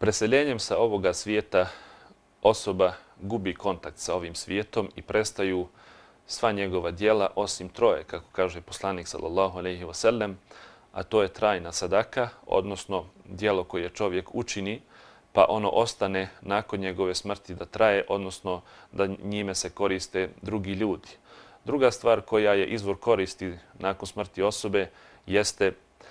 Preseljenjem sa ovoga svijeta osoba gubi kontakt sa ovim svijetom i prestaju sva njegova djela osim troje, kako kaže poslanik sallallahu alejhi ve sellem, a to je trajna sadaka, odnosno djelo koje čovjek učini, pa ono ostane nakon njegove smrti da traje, odnosno da njime se koriste drugi ljudi. Druga stvar koja je izvor koristi nakon smrti osobe jeste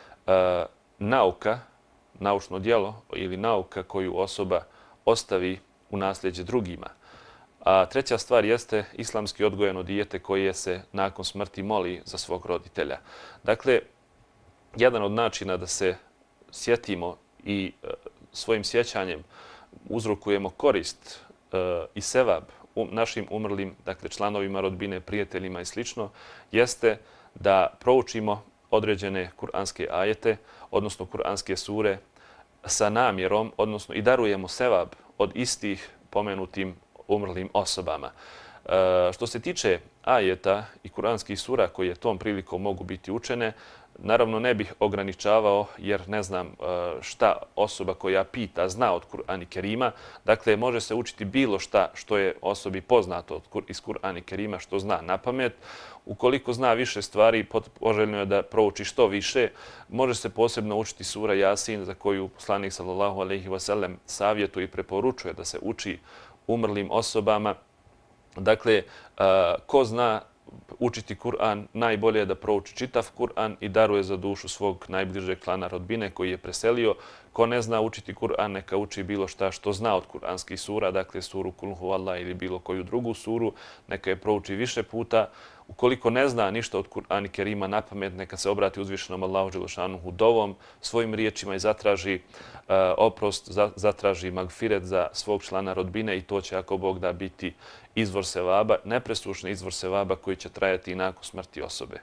nauka, naučno djelo ili nauka koju osoba ostavi u nasljeđe drugima. A treća stvar jeste islamski odgojeno dijete koje se nakon smrti moli za svog roditelja. Dakle, jedan od načina da se sjetimo i svojim sjećanjem uzrokujemo korist i sevab našim umrlim, dakle članovima rodbine, prijateljima i slično, jeste da proučimo određene kuranske ajete, odnosno kuranske sure sa namjerom, odnosno i darujemo sevab od istih pomenutim umrlim osobama. Što se tiče ajeta i kuranskih sura koje tom prilikom mogu biti učene, naravno ne bih ograničavao jer ne znam šta osoba koja pita zna od Kur'ana Kerima. Dakle, može se učiti bilo šta što je osobi poznato iz Kur'ana Kerima, što zna na pamet. Ukoliko zna više stvari, poželjno je da prouči što više. Može se posebno učiti sura Jasin, za koju poslanik sallallahu alejhi ve sellem savjetuje i preporučuje da se uči umrlim osobama. Dakle, ko zna učiti Kur'an, najbolje je da prouči čitav Kur'an i daruje za dušu svog najbližeg klana rodbine koji je preselio. Ko ne zna učiti Kur'an, neka uči bilo šta što zna od kuranskih sura, dakle suru Kul huvallah ili bilo koju drugu suru, neka je prouči više puta. Ukoliko ne zna ništa od Kur'ana Kerima na pamet, neka se obrati uzvišenom Allahu dželešanuhu dovom, svojim riječima i zatraži oprost, zatraži magfiret za svog člana rodbine i to će, ako Bog da, biti izvor sevaba, nepresušni izvor sevaba koji će trajati i nakon smrti osobe.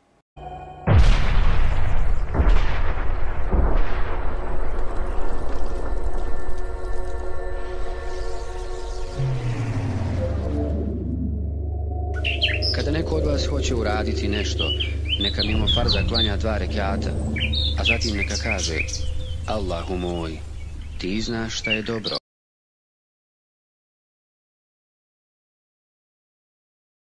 Kada neko od vas hoće uraditi nešto, neka mimo farza klanja 2 rekata, a zatim neka kaže: Allahu moj, ti znaš šta je dobro.